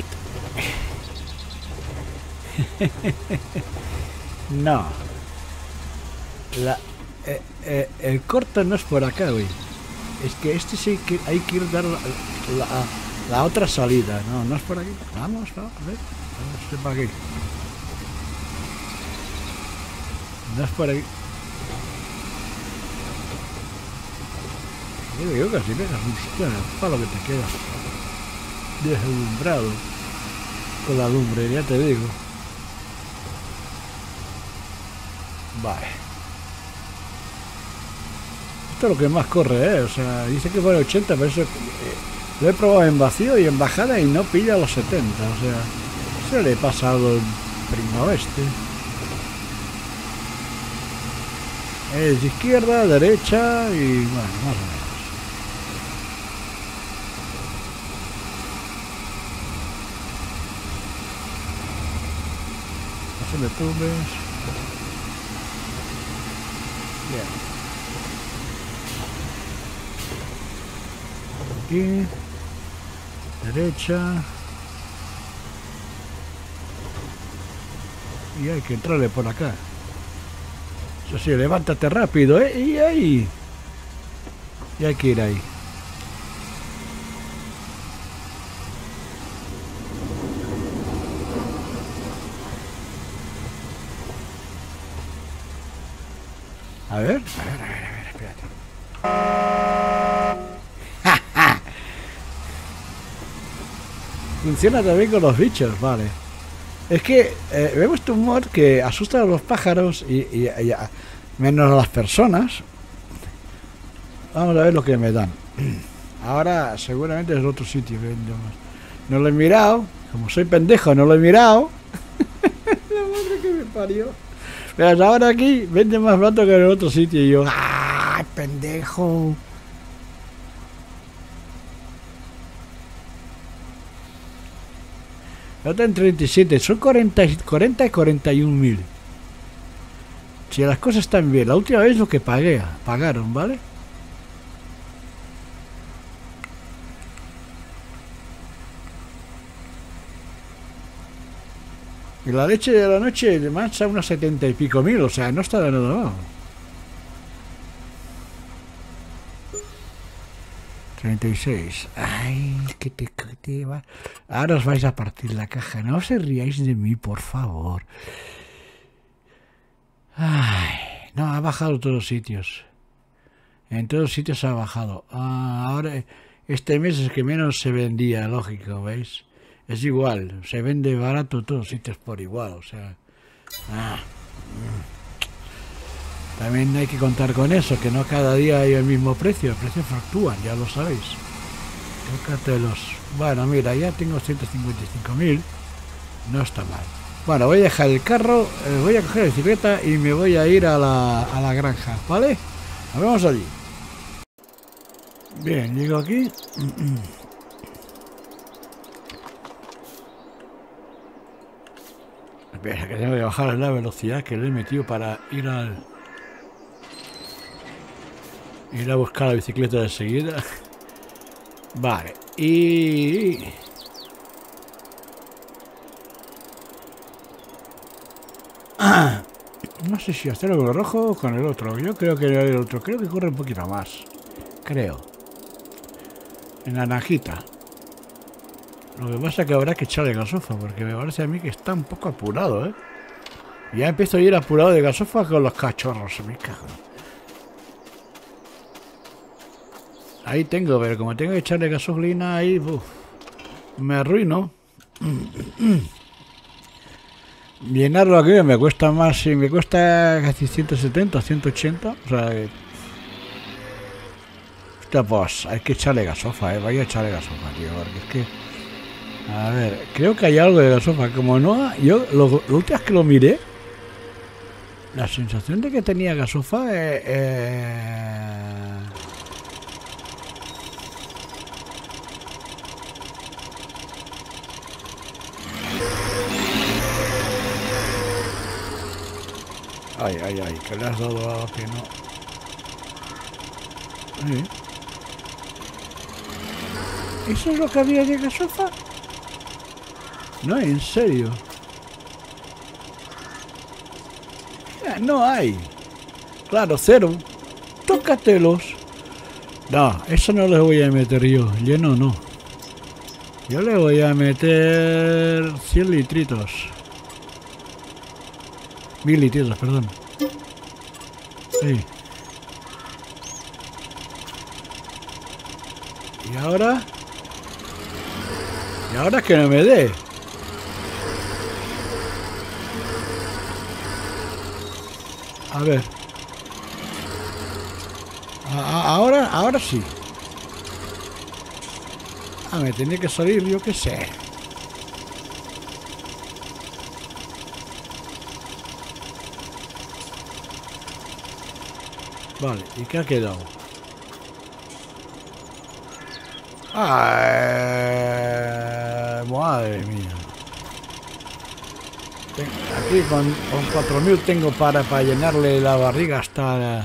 No. La, eh, eh, el corto no es por acá, güey. Es que este sí que hay que ir dar la, la, la otra salida. No, no es por aquí. Vamos, vamos, a ver. Vamos, es por aquí. No es por aquí. Yo digo que si pegas un sitio en el palo que te quedas deslumbrado con la lumbre, ya te digo. Vale. Esto es lo que más corre, ¿eh? O sea, dice que pone ochenta, pero eso eh, lo he probado en vacío y en bajada y no pilla los setenta. O sea, se le pasa algo en primo oeste. Es izquierda, derecha y bueno, más o menos. No se me tumbes. Bien. Aquí, derecha, Y hay que entrarle por acá. Eso sí, levántate rápido, ¿eh? Y ahí. Y hay que ir ahí. A ver, a ver, a ver, a ver, espérate. Funciona también con los bichos, vale. Es que eh, vemos este mod que asusta a los pájaros y, y, y a, menos a las personas. Vamos a ver lo que me dan. Ahora seguramente es otro sitio. No lo he mirado. Como soy pendejo, no lo he mirado. La madre que me parió. Pero ahora aquí vende más barato que en el otro sitio. Y yo, ¡ah, pendejo! Está en treinta y siete, son cuarenta, cuarenta y cuarenta y un mil. Si las cosas están bien, la última vez lo que pagué, pagaron, ¿vale? Y la leche de la noche le mancha unos setenta y pico mil, o sea, no está de nada mal. treinta y seis. Ay, que te, que te va. Ahora os vais a partir la caja. No os ríais de mí, por favor. Ay, no, ha bajado en todos sitios. En todos sitios ha bajado. Ah, ahora, este mes es que menos se vendía, lógico, ¿veis? Es igual, se vende barato en todos sitios por igual, o sea. Ah. También hay que contar con eso, que no cada día hay el mismo precio, el precio fluctúan, ya lo sabéis. Tócatelos. Bueno, mira, ya tengo ciento cincuenta y cinco mil, no está mal. Bueno, voy a dejar el carro, eh, voy a coger la bicicleta y me voy a ir a la, a la granja, ¿vale? Nos vemos allí. Bien, llego aquí. Espera, que tengo que bajar la velocidad que le he metido para ir al... Ir a buscar la bicicleta de seguida. Vale. Y... Ah, no sé si hacerlo con el rojo o con el otro. Yo creo que el otro. Creo que corre un poquito más. Creo. En la naranjita. Lo que pasa es que habrá que echarle gasofa, porque me parece a mí que está un poco apurado, ¿eh? Ya empiezo a ir apurado de gasofa con los cachorros, me cago. Ahí tengo, pero como tengo que echarle gasolina ahí, uf, me arruino. Llenarlo aquí me cuesta más, si me cuesta casi ciento setenta, ciento ochenta, o sea que... Hostia, pues hay que echarle gasofa, eh, vaya a echarle gasofa, tío, porque es que... A ver, creo que hay algo de gasofa, como no... Yo, lo, lo último que lo miré, la sensación de que tenía gasofa... Eh, eh... Ay, ay, ay, que le has dado algo que no... ¿Eh? ¿Eso es lo que había de gasofa? No, en serio. Ya, no hay. Claro, cero. Tócatelos. No, eso no le voy a meter yo. Lleno no. Yo le voy a meter cien litritos. Mil litritos, perdón. Sí. Y ahora... Y ahora que no me dé. A ver. A, a, ahora, ahora sí. Ah, me tenía que salir, yo qué sé. Vale, ¿y qué ha quedado? Ay, madre mía. Aquí con, con cuatro mil tengo para, para llenarle la barriga hasta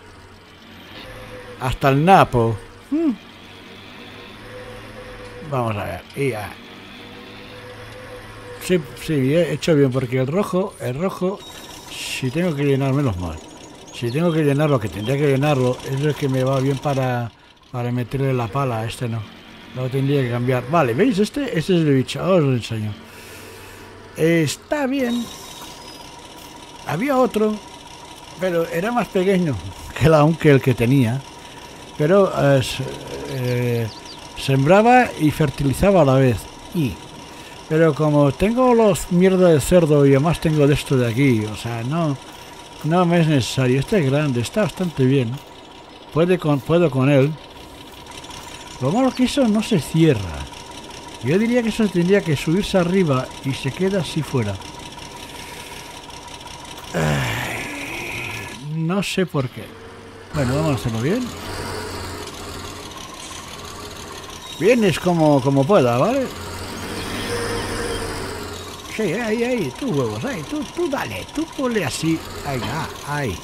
hasta el napo. Hmm. Vamos a ver. Y ya. sí, sí, he hecho bien, porque el rojo, el rojo, si tengo que llenármelo mal. Si tengo que llenarlo, que tendría que llenarlo, es el que me va bien para, para meterle la pala. Este no. Lo tendría que cambiar. Vale, ¿veis? Este, este es el bicho. Ahora os lo enseño. Está bien. Había otro, pero era más pequeño que, la, que el que tenía. Pero eh, eh, sembraba y fertilizaba a la vez. Y, pero como tengo los mierda de cerdo y además tengo de esto de aquí, o sea, no, no me es necesario. Este es grande, está bastante bien. Puede con, puedo con él. Lo malo que eso no se cierra. Yo diría que eso tendría que subirse arriba y se queda así fuera. Ay, no sé por qué. Bueno, vamos a hacerlo bien. Bien es como, como pueda, ¿vale? Sí, ahí, ahí, tú huevos, ahí, tú, tú dale, tú ponle así. Ahí, ah, ahí.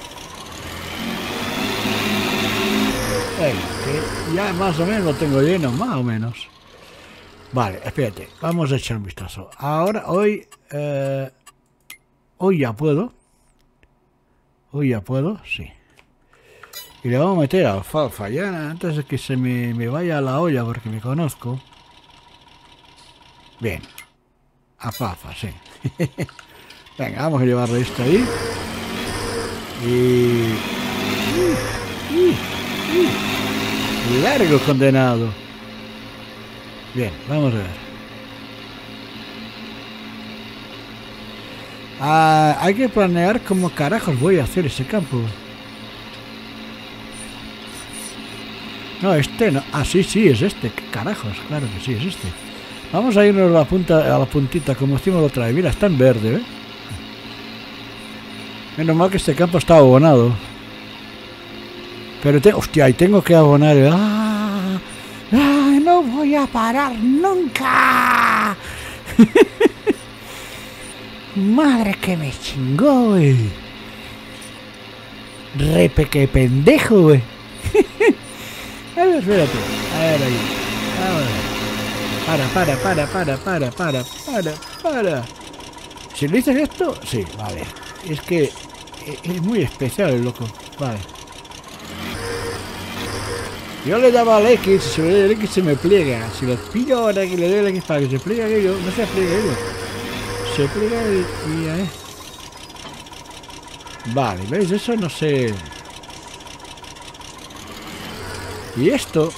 Ahí, que ya más o menos lo tengo lleno, más o menos. Vale, espérate, vamos a echar un vistazo. Ahora, hoy, eh, hoy ya puedo. Hoy ya puedo, sí. Y le vamos a meter alfalfa, ya antes de que se me, me vaya a la olla, porque me conozco. Bien. Alfalfa, sí. Venga, vamos a llevarle esto ahí. Y... y, y, y largo condenado. Bien, vamos a ver. Ah, hay que planear cómo carajos voy a hacer ese campo. No, este no. Ah, sí, sí, es este. ¿Qué carajos? Claro que sí, es este. Vamos a irnos a la punta, a la puntita, como hicimos la otra vez. Mira, está en verde, ¿eh? Menos mal que este campo está abonado. Pero, te, hostia, y tengo que abonar. ¡Ah! ¡Ah! ¡No voy a parar nunca! Madre que me chingó, güey. Repe que pendejo, güey. A ver, espérate. A ver ahí. Ahora. Para, para, para, para, para, para, para, para. Si le dices esto, sí, vale. Es que es muy especial el loco. Vale. Yo le daba al X, si le doy al X se me pliega. Si lo pillo ahora que le doy al X para que se pliegue aquello, no se pliega ello. Se pliega y, y eh. Vale, ¿veis? Eso no sé. Y esto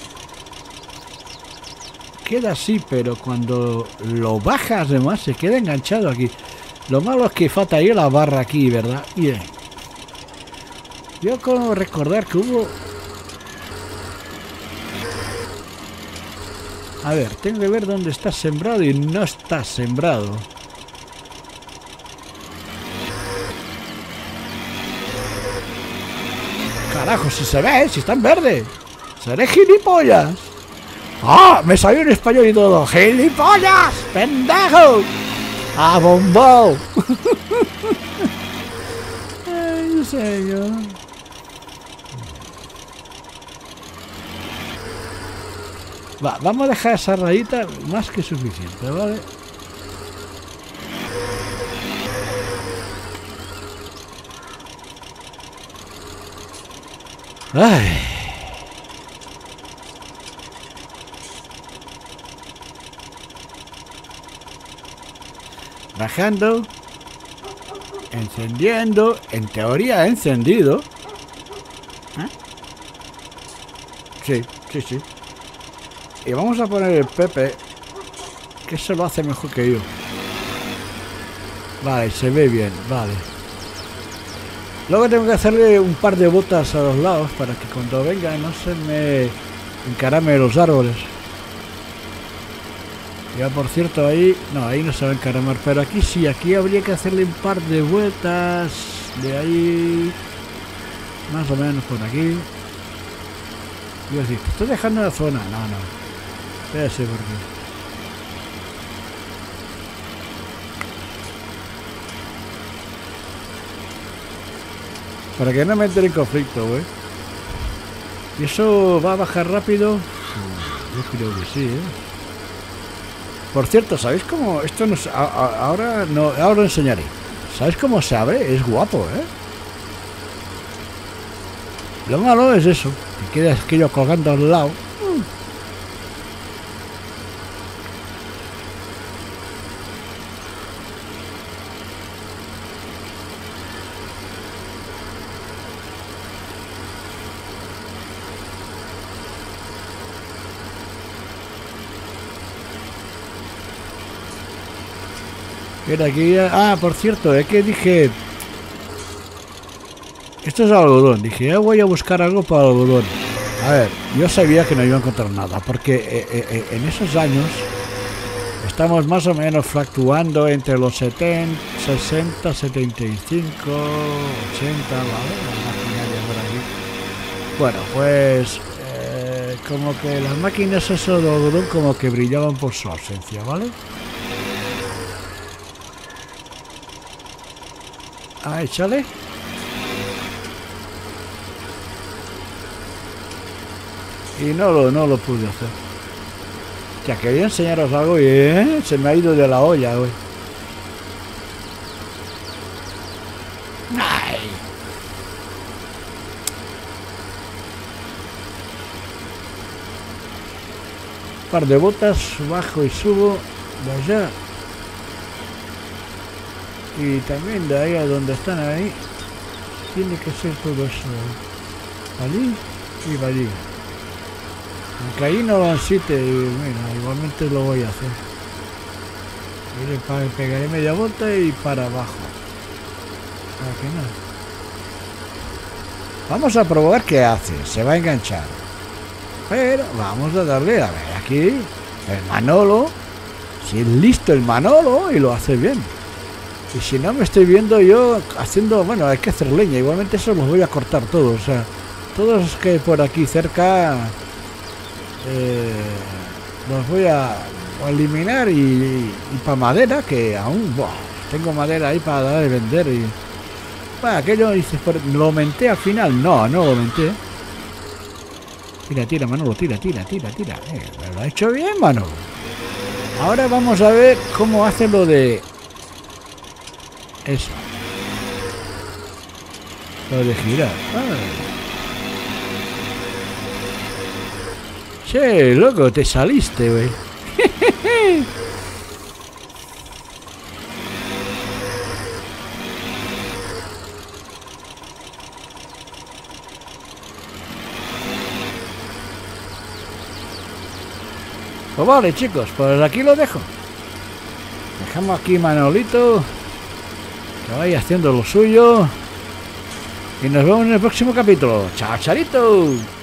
queda así, pero cuando lo bajas además se queda enganchado aquí. Lo malo es que falta ahí la barra aquí, ¿verdad? Bien. Yo como recordar que hubo... A ver, tengo que ver dónde está sembrado y no está sembrado. Carajo, si se ve, si está en verde. Seré gilipollas. ¡Ah! Me salió en español y todo. ¡Gilipollas! ¡Pendejo! ¡A bombón! Ay, señor. Va, vamos a dejar esa rayita más que suficiente, ¿vale? Ay. Bajando, encendiendo, en teoría encendido. ¿Eh? Sí, sí, sí. Y vamos a poner el Pepe, que eso lo hace mejor que yo. Vale, se ve bien, vale. Luego tengo que hacerle un par de botas a los lados para que cuando venga no se me encarame los árboles. Ya por cierto ahí, no, ahí no se va a encaramar, pero aquí sí, aquí habría que hacerle un par de vueltas de ahí, más o menos por aquí. Yo decir, te estoy dejando la zona, no, no. Espérese por qué. Para que no me entre en conflicto, güey. ¿Y eso va a bajar rápido? Yo creo que sí, ¿eh? Por cierto, ¿sabéis cómo? Esto nos, a, a, ahora no, ahora lo enseñaré. ¿Sabéis cómo se abre? Es guapo, ¿eh? Lo malo es eso, que queda aquello colgando al lado. Era aquí. Ah, por cierto, es que dije. Esto es algodón. Dije, ya voy a buscar algo para algodón. A ver, yo sabía que no iba a encontrar nada, porque eh, eh, en esos años estamos más o menos fluctuando entre los setenta, sesenta, setenta y cinco, ochenta, ¿vale? La maquinaria por aquí. Bueno, pues eh, como que las máquinas eso de algodón como que brillaban por su ausencia, ¿vale? Ah, échale. Y no lo, no lo pude hacer. Ya quería enseñaros algo y ¿eh? Se me ha ido de la olla, güey. Ay. Un par de botas, bajo y subo de allá. Y también de ahí a donde están ahí. Tiene que ser todo eso. Allí y allí. Aunque ahí no lo ansite, bueno, igualmente lo voy a hacer. Mire, pegaré media vuelta y para abajo. Para que no. Vamos a probar qué hace. Se va a enganchar. Pero vamos a darle, a ver, aquí el Manolo. Si es listo el Manolo y lo hace bien. Y si no me estoy viendo yo haciendo, bueno, hay que hacer leña. Igualmente eso los voy a cortar todos. O sea, todos los que por aquí cerca eh, los voy a eliminar y, y, y para madera, que aún buah, tengo madera ahí para dar y vender. Y bueno, aquello dices, ¿lo aumenté al final? No, no lo aumenté. Tira, tira, Manolo, tira, tira, tira, tira. Eh, lo ha hecho bien, Manolo. Ahora vamos a ver cómo hace lo de eso. Lo de girar. Ah. Che, loco, te saliste, güey. Pues vale, chicos, pues aquí lo dejo. Dejamos aquí Manolito que vaya haciendo lo suyo y nos vemos en el próximo capítulo. Chao, charito.